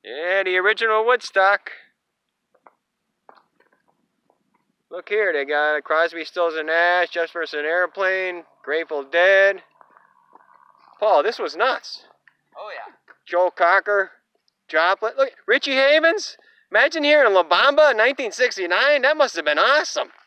Yeah, the original Woodstock. Look here, they got Crosby, Stills and Nash, Just for an Airplane, Grateful Dead. Paul, this was nuts. Oh yeah. Joe Cocker, Joplin. Look, Richie Havens. Imagine hearing La Bamba in 1969. That must have been awesome.